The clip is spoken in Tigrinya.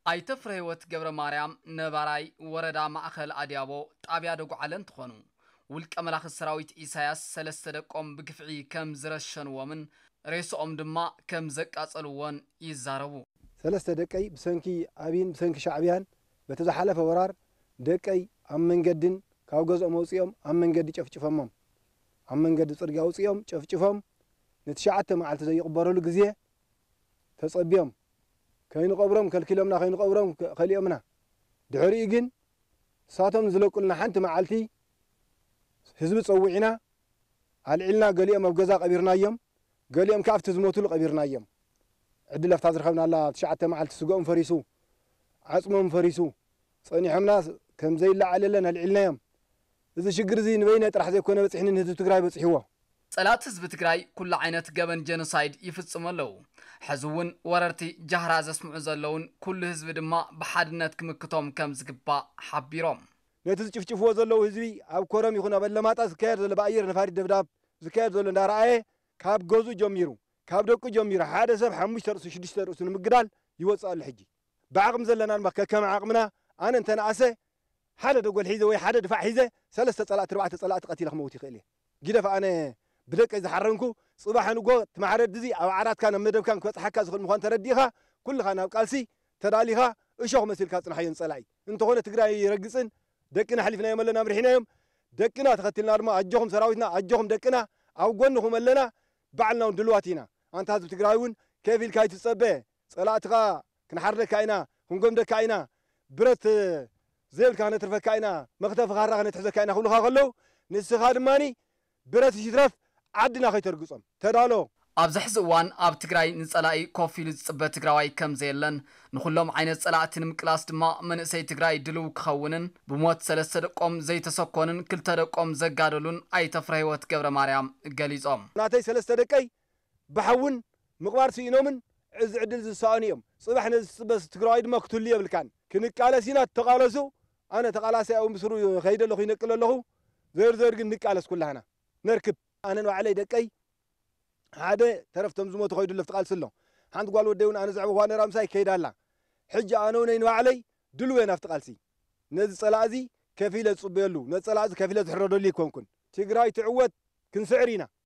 ኣይተፍረ ህይወት ገብረ ማርያም ነባራይ ወረዳ ማእኸል አዲያቦ ጣብያ ደጉዓለን ትኾኑ ውልቀ መላኽ ሰራዊት ኢሳያስ ሰለስተ ደቆም ብግፍዒ ከም ዝረሸንዎምን ሬሶኦም ድማ ከም ዘቃጸልዎን ይዛረቡ ሰለስተ ደቀይ ብሰንኪ አቢን ብሰንኪ ሻዕብያን በተዛሓለፈ ወራር ደቀይ ኣብ መንገድን ካብ ገዝኦም ወፂኦም ኣብ መንገዲ ጨፍጭፈሞም ኣብ መንገዲ ጽርግያ ወፂኦም ጨፍጭፎም ንትሽዓተ መዓልቲ ዘይቕበረሉ ግዜ ተጸቢዮም ከይንቀብሮም ከልኪሎምና ከይንቀብሮም ከሊኦምና ድሕሪኡ ግን ሳቶም ዝለቁልና ሓንቲ መዓልቲ ህዝቢ ጸውዒና አልዒልና ገሊኦም ኣብ ገዛ ቀቢርናዮም ገሊኦም ካብቲ ዝሞቱሉ ቀቢርናዮም ዕድል ኣፍታ ዝረኸብናላ ትሽዓተ መዓልቲ ስጎኦም ፈሪሱ ዓጽሞም ፈሪሱ ጸኒሖምና ከም ዘይለዓለለን አልዒልናዮም እዚ ሽግር እዚ ንበይነ ጥራሕ ዘይኮነ በጽሕንን ህዝቢ ትግራይ በጽሕዎ ጸላት ህዝቢ ትግራይ ኩሉ ዓይነት ገበን ጀኖሳይድ ይፍጽሙ ኣለዉ ሕዝውን ወረርቲ ጃህራ ዘስምዑ ዘለውን ኩሉ ህዝቢ ድማ ብሓድነት ክምክቶም ከም ዝግባእ ሓቢሮም ነቲ ዝጭፍጭፍዎ ዘለዉ ህዝቢ ኣብ ኮረም ይኹን ኣብ ኣለማጣ ዝካየድ ዘሎ ብኣየር ነፋሪት ደብዳብ ዝካየድ ዘሎ እንዳረኣየ ካብ ገዝኡ ጀሚሩ ካብ ደቁ ጀሚሩ ሓደ ሰብ 5 ርእሱ 6 ርእሱ ንምግዳል ይወፅእ ኣሎ ሕጂ ብዓቕሚ ዘለና ድማ ከከም ዓቕምና ኣነ እንተነኣሰ ሓደ ደጎል ሒዘ ወይ ሓደ ድፋዕ ሒዘ 3 ጸላእቲ 4 ጸላእቲ ቀቲለ ክመውት ይኽእል እየ ጊደፍ ኣነ بدك إذا حرنكو صباح نقول تمعرض دزي أو عرات كان مدرب كان كوت حكا زخل مخان ترديها كل خنا وقالسي تداليها إيشوه مثل كاتنا حين صلاعي أنت هون تقرأ يرقصن دكنا حلفنا يوم لنا مرحنا يوم دكنا تختلنا أرما أجهم سراويتنا أجهم دكنا أو قنهم لنا بعلنا ودلواتنا أنت هذا تقرأون كيف الكايت الصبي صلاتها كنحرك كاينا هنقوم دكاينا برت زي كانت ترفع كاينا مختف غارة نتحزك كاينا خلوها خلو نسخاد ماني برت يشرف عدنا خيترقصم تدالو ኣብዚ ሕዚ እዋን ኣብ ትግራይ ንጸላኢ ኮፍ ኢሉ ዝጽበት ትግራዋይ ከም ዘየለን ንኹሎም ዓይነት ጸላእቲ ንምቅላስ ድማ መንእሰይ ትግራይ ድልው ክኸውንን ብሞት ሰለስተ ደቆም ዘይተሰኮንን ክልተ ደቆም ዘጋደሉን ኣይተፍረ ህይወት ገብረ ማርያም ገሊጾም ናተይ ሰለስተ ደቀይ ብሓውን ምቕባር ሲኢኖምን ዕዝ ዕድል ዝሰኣኑ እዮም ጽባሕ ንዝጽበስ ትግራዋይ ድማ ክትህሉ የብልካን ክንቃለስ ኢና ተቃለሱ ኣነ ተቃላሲ ኣብ ምስሩ ከይደ ኣለኹ ይነቅል ኣለኹ ዘርዘር ግን ንቃለስ ኩላህና ነርክብ ኣነ ንባዕለይ ደቀይ هذا ترفتم زموت خيد اللي فتقال سلو عند قالوا وديون أنا زعبوا وانا رامساي كيد الله حجة أنا ونين وعلي دلوين افتقال سي نز صلازي كفيلة صبيلو نز صلازي كفيلة تحرر لي كون تقراي تعود كن سعرينا